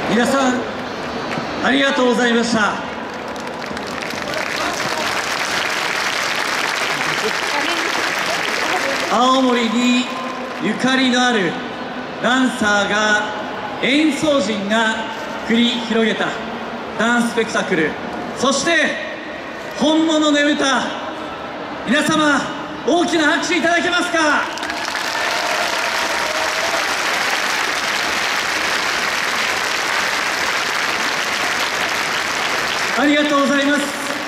皆さんありがとうございました。青森にゆかりのあるダンサーが演奏陣が繰り広げたダンススペクタクル、そして本物ねぶた、皆様大きな拍手いただけますか。ありがとうございます。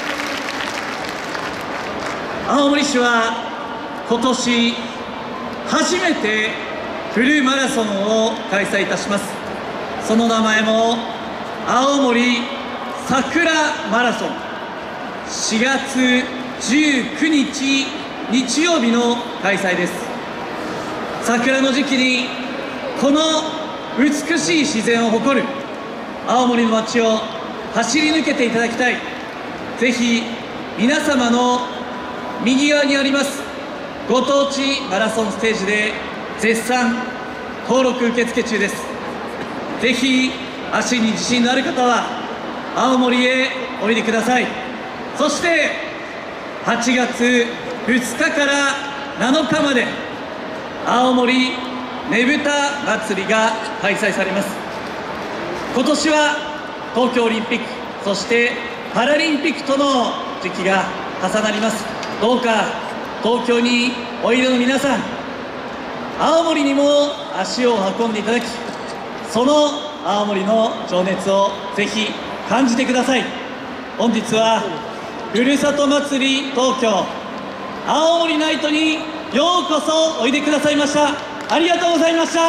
青森市は今年初めてフルマラソンを開催いたします。その名前も青森桜マラソン。4月19日日曜日の開催です。桜の時期にこの美しい自然を誇る青森の街を走り抜けていただきたい。ぜひ皆様の右側にありますご当地マラソンステージで絶賛登録受付中です。ぜひ足に自信のある方は青森へおいでください。そして8月2日から7日まで青森ねぶた祭りが開催されます。今年は東京オリンピック、そしてパラリンピックとの時期が重なります。どうか東京においでの皆さん、青森にも足を運んでいただき、その青森の情熱をぜひ感じてください。本日はふるさと祭り東京青森ナイトにようこそおいでくださいました。ありがとうございました。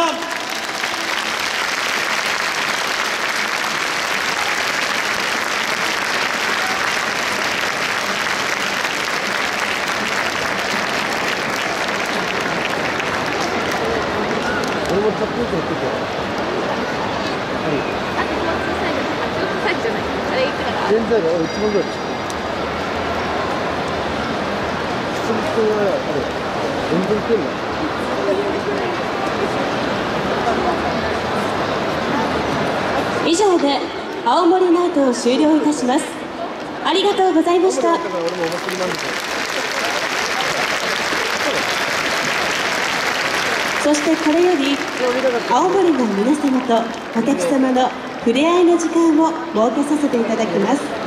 俺もたっぷりとやってて。はい。 あ、でも小さいじゃない。あ、小さいじゃない。あれいくらだ。 現在が俺一番ぐらい。普通の人はあれ全然いけんな。 以上で青森ナイトを終了いたします。ありがとうございました。 だから俺もお祭りなんですよ。 そしてこれより青森の皆様とお客様の触れ合いの時間を設けさせていただきます。